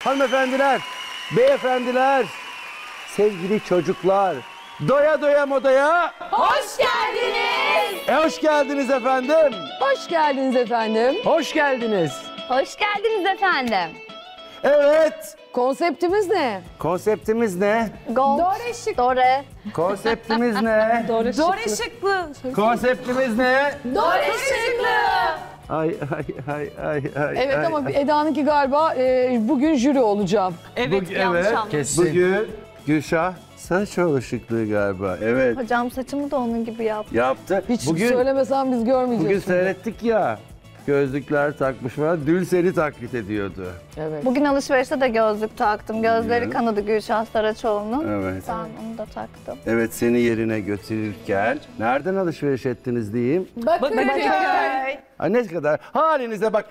hanımefendiler, beyefendiler, sevgili çocuklar, doya doya modaya Hoş geldiniz. hoş geldiniz efendim. Hoş geldiniz efendim. Hoş geldiniz. Hoş geldiniz efendim. Evet, Konseptimiz ne? konseptimiz ne? Gold. Dore şık. Dore. Konseptimiz ne? Dore şıklı. Konseptimiz ne? Dore şıklı. Ay ay ay ay ay. Evet ay, ama ay. Eda'nınki galiba bugün jüri olacağım. Evet, bugün Gülşah Saraçoğlu şıklığı galiba. Evet. Hocam saçımı da onun gibi yap. Yaptı. Hiç bugün söylemesen biz görmeyeceğiz. bugün şimdi. seyrettik ya. Gözlükler takmış falan. Dün seni taklit ediyordu. Evet. Bugün alışverişte de gözlük taktım. Gözleri Evet. kanadı Gülşah Saraçoğlu'nun. Evet. Ben onu da taktım. Evet, seni yerine götürürken nereden alışveriş ettiniz diyeyim? Bakırköy. Ay ne kadar halinize bak.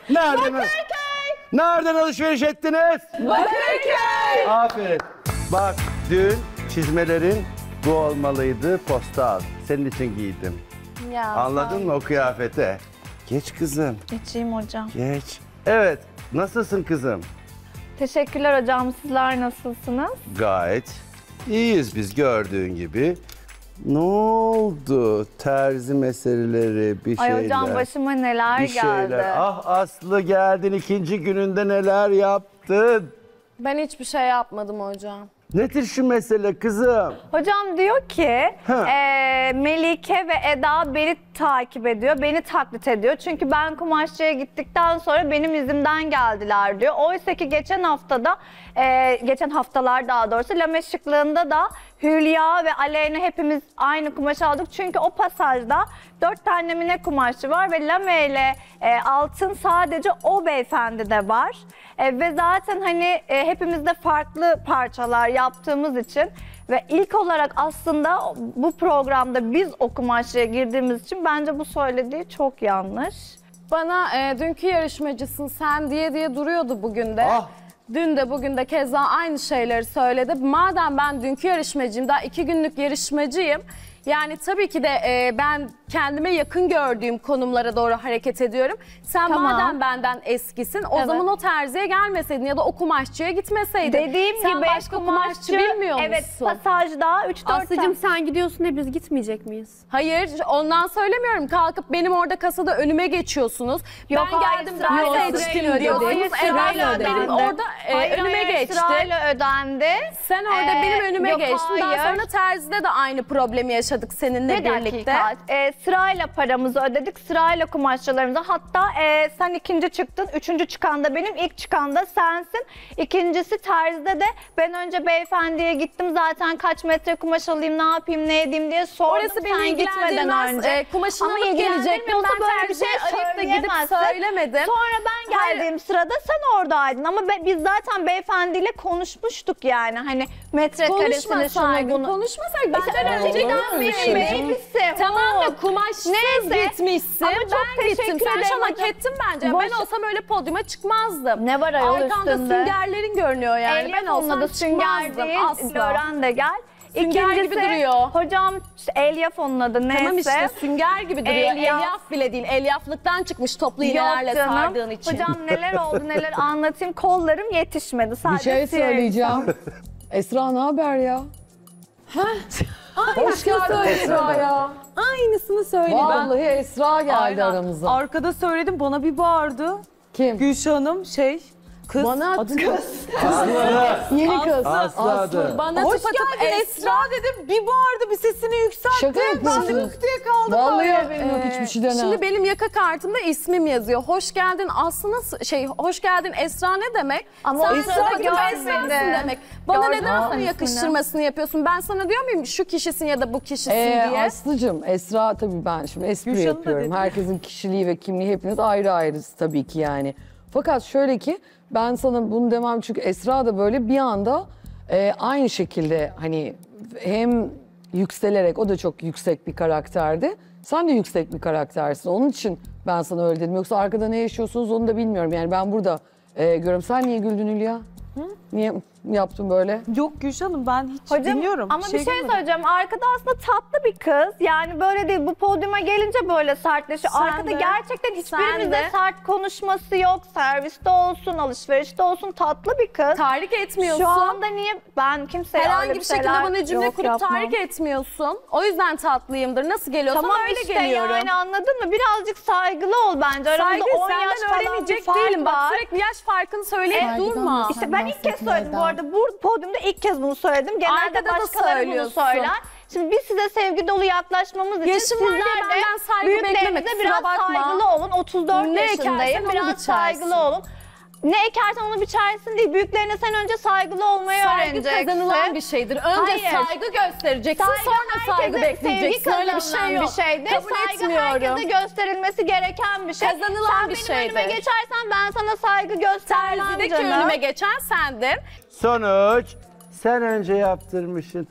Nereden alışveriş ettiniz? Bakırköy. Aferin. Bak dün çizmelerin bu olmalıydı, postal. Senin için giydim. Ya, Anladın mı o kıyafete? Geç kızım, Geçeyim hocam. geç. Evet, nasılsın kızım? Teşekkürler hocam. Sizler nasılsınız? Gayet iyiyiz biz gördüğün gibi. Ne oldu? Terzi meseleleri, bir şeyler. Ay hocam başıma neler bir geldi. şeyler. Ah Aslı geldin, ikinci gününde neler yaptın? Ben hiçbir şey yapmadım hocam. Nedir şu mesele kızım? Hocam diyor ki Ha. Melike ve Eda beni takip ediyor, beni taklit ediyor. Çünkü ben kumaşçıya gittikten sonra benim izimden geldiler diyor. Oysa ki geçen haftalar daha doğrusu Lame şıklığında da Hülya ve Aleyna hepimiz aynı kumaş aldık. Çünkü o pasajda 4 tane mine kumaşçı var ve Lame ile altın sadece o beyefendide var. Ve zaten hani hepimiz de farklı parçalar yaptığımız için ve ilk olarak aslında bu programda biz o kumaşçıya girdiğimiz için bence bu söylediği çok yanlış. Bana dünkü yarışmacısın sen diye duruyordu bugün de. Ah. Dün de bugün de keza aynı şeyleri söyledi. Madem ben dünkü yarışmacıyım, daha 2 günlük yarışmacıyım. Yani tabii ki de ben kendime yakın gördüğüm konumlara doğru hareket ediyorum. Sen Tamam. madem benden eskisin, o Evet. zaman o terziye gelmeseydin ya da o kumaşçıya gitmeseydin. Dediğim sen gibi başka kumaşçı bilmiyor musun? Evet, pasajda 3-4 Aslıcığım sen gidiyorsun da biz gitmeyecek miyiz? Hayır, ondan söylemiyorum. Kalkıp benim orada kasada önüme geçiyorsunuz. Yok, ben hayır, geldim sırayla daha ödedim. seçtim Hayır, diyorsunuz. sırayla Evet, ben ödedim. orada önüme geçti. Sırayla ödendi. Sen orada benim önüme Yok, geçtin. Daha hayır. sonra terzide de aynı problemi yaşadık seninle Bir birlikte. dakika. Sırayla paramızı ödedik, sırayla kumaşçılarımızı. Hatta sen ikinci çıktın, üçüncü çıkan da benim, ilk çıkan da sensin. İkincisi terzide de ben önce beyefendiye gittim. Zaten kaç metre kumaş alayım, ne yapayım, ne edeyim diye sordum. Orası beni sen gitmeden ilgilendirmez. önce. Kumaşını Ama alıp gelecektim. ilgilendirmiyor. Ben Böyle bir şey terziye arayıp da gidip söyleyemezsin. söylemedim. Sonra ben geldiğim sırada sen oradaydın. Ama biz zaten beyefendiyle konuşmuştuk yani. Hani metrekaresini şunu bunu. Konuşmasak benden önce önce gitmişsin. gitmişsin. Tamam da kumaşsız Neyse. gitmişsin. Ama çok ben gittim. teşekkür Sen ederim şamak hocam. ettin bence. Boş- Ben olsam öyle podyuma çıkmazdım. Ne var ayol Arkamda üstünde? süngerlerin görünüyor yani. Elyaf Ben olsam onunla da sünger çıkmazdım değil. asla. Öğren de gel. Sünger gibi duruyor. Hocam Elyaf onun adı neyse. Tamam işte sünger gibi duruyor. Elyaf. Elyaf bile değil. Elyaflıktan çıkmış toplu Yok iğnelerle canım. sardığın için. Hocam neler oldu neler anlatayım. Kollarım yetişmedi. Bir Sadece şey siyah. söyleyeceğim. Esra ne haber ya? Hoş geldin Esra ya. Aynısını söyle. Vallahi Esra geldi Aynen. aramıza. Arkada söyledim, bana bir bağırdı. Kim? Gülşah Hanım kız. Bana adı kız. Yeni kız. Aslı adı. Bana Hoş tıpatıp geldin Esra dedim. Bir bağırdı, bir sesini yükseltti. Şaka Ben de yapıyorsun. hık diye kaldım. Vallahi böyle. haberim yok hiçbir şeyden. ha. Şimdi benim yaka kartımda ismim yazıyor. Hoş geldin aslında hoş geldin Esra ne demek? Ama sen o Esra sırada gibi Esra'sın görmedi. demek. Bana Gördüm neden sen sana ismini. yakıştırmasını yapıyorsun? Ben sana diyor muyum şu kişisin ya da bu kişisin diye? Aslıcığım, Esra tabii ben şimdi espri Gülşah'ın da yapıyorum. dedi. Herkesin kişiliği ve kimliği hepiniz ayrı ayrız tabii ki yani. Fakat şöyle ki ben sana bunu demem çünkü Esra da böyle bir anda aynı şekilde hani hem yükselerek o da çok yüksek bir karakterdi. Sen de yüksek bir karaktersin. Onun için ben sana öyle dedim. Yoksa arkada ne yaşıyorsunuz onu da bilmiyorum. Yani ben burada görüyorum. Sen niye güldün Hülya? Niye yaptın böyle? Yok Gülşah'ım ben hiç Hocam dinliyorum. ama bir şey görmedim. söyleyeceğim. Arkada aslında tatlı bir kız. Yani böyle değil. Bu podyuma gelince böyle sertleşiyor. Sen Arkada de. gerçekten Sen hiçbirimizde de. sert konuşması yok. Serviste olsun, alışverişte olsun tatlı bir kız. Tahrik etmiyorsun. Şu anda niye ben kimseye Herhangi öyle bir şekilde şeyler bana cümle yok, kurup yapmam. tahrik etmiyorsun. O yüzden tatlıyımdır. Nasıl geliyorsam Tamam öyle işte geliyorum. yani anladın mı? Birazcık saygılı ol bence. Aramızda Saygı 10 yaş senden falan bir öğrenecek fark değilim. Bak var. sürekli yaş farkını söyleyip durma. İşte ben ilk kez söyledim bu arada. Bu podyumda ilk kez bunu söyledim. Genelde Arkada da başkaları bunu söylüyorsun. söyler. Şimdi biz size sevgi dolu yaklaşmamız için Yaşım var diye sizler benden de saygı bekleme, büyüklerinize kusura biraz bakma. saygılı olun. 34 Ne ekersen yaşındayım. onu Biraz biçersin. saygılı olun. Ne ekersen onu biçersin değil. Büyüklerine sen önce saygılı olmayı Saygı öğreneceksin. kazanılan bir şeydir. Önce Hayır. saygı göstereceksin, sonra saygı herkese bekleyeceksin. Sevgi Öyle bir şey kazanılan yok. bir şeydir. Kabul Saygı etmiyorum. herkese gösterilmesi gereken bir şey. Kazanılan sen bir benim önüme şeydir. geçersen ben sana saygı göstermem Terzideki canım. önüme geçen sendin. Sonuç sen önce yaptırmışsın.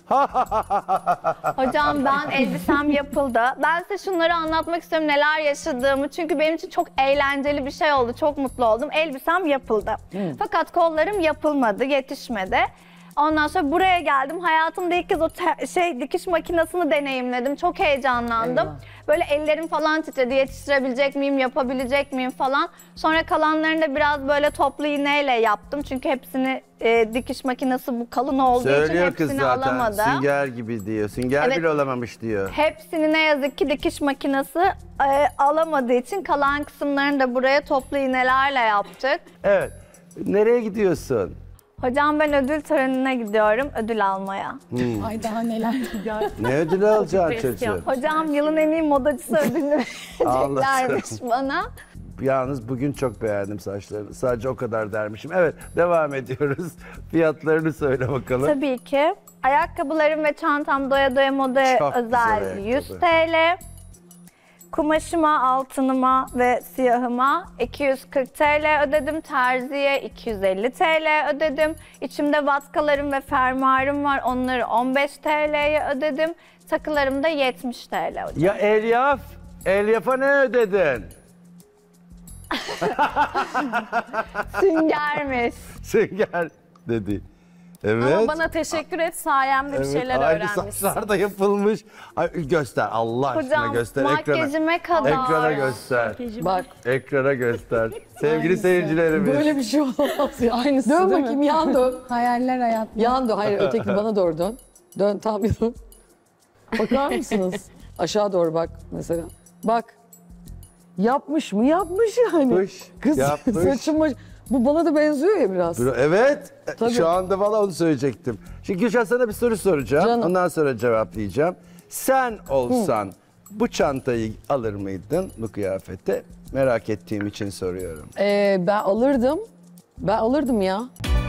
Hocam ben elbisem yapıldı. Ben size şunları anlatmak istiyorum neler yaşadığımı. Çünkü benim için çok eğlenceli bir şey oldu. Çok mutlu oldum. Elbisem yapıldı. Fakat kollarım yapılmadı, yetişmedi. Ondan sonra buraya geldim. Hayatımda ilk kez o dikiş makinesini deneyimledim. Çok heyecanlandım. Böyle ellerim falan titredi. Yetiştirebilecek miyim, yapabilecek miyim falan. Sonra kalanlarını da biraz böyle toplu iğneyle yaptım. Çünkü hepsini dikiş makinesi bu kalın olduğu için Söylüyor hepsini kız zaten. alamadı. Sünger gibi diyor. Sünger Evet. bile olamamış diyor. Hepsini ne yazık ki dikiş makinesi alamadığı için kalan kısımlarını da buraya toplu iğnelerle yaptık. Evet. Nereye gidiyorsun? Hocam ben ödül törenine gidiyorum ödül almaya. Ay daha neler. Ne ödülü alacaksın çocuğum? Hocam yılın en iyi modacısı ödülünü Allah'ım. vereceklermiş bana. Yalnız bugün çok beğendim saçlarını. Sadece o kadar dermişim. Evet, devam ediyoruz. Fiyatlarını söyle bakalım. Tabii ki. Ayakkabılarım ve çantam doya doya modaya Çok güzel özel ayakkabı. 100 TL. Kumaşıma, altınıma ve siyahıma 240 TL ödedim. Terziye 250 TL ödedim. İçimde vatkalarım ve fermuarım var. Onları 15 TL'ye ödedim. Takılarım da 70 TL hocam. Ya Elyaf, Elyaf'a ne ödedin? Süngermiş. Sünger dedi. Evet. Ama bana teşekkür et, sayemde bir şeyler aynı öğrenmişsin. saçlar da yapılmış. Ay, göster Allah aşkına Hocam göster ekrana. makyajıme kadar. Ekrana göster. Bak Ekrana göster. Sevgili seyircilerimiz. böyle bir şey olamaz ya. Aynısı Dön değil bakayım mi? yan dön. Hayaller hayat. Yan dön. Hayır öteki bana doğru dön. Dön tam bir dön. Bakar mısınız? Aşağı doğru bak mesela. Bak. Yapmış mı? Yapmış yani. Yapmış, Kız yapmış. saçım baş... Bu bana da benziyor ya biraz. Evet. Tabii. Şu anda valla onu söyleyecektim. Şimdi Gülşah sana bir soru soracağım. Canım. Ondan sonra cevaplayacağım. Sen olsan bu çantayı alır mıydın bu kıyafete? Merak ettiğim için soruyorum. Ben alırdım. Ben alırdım ya.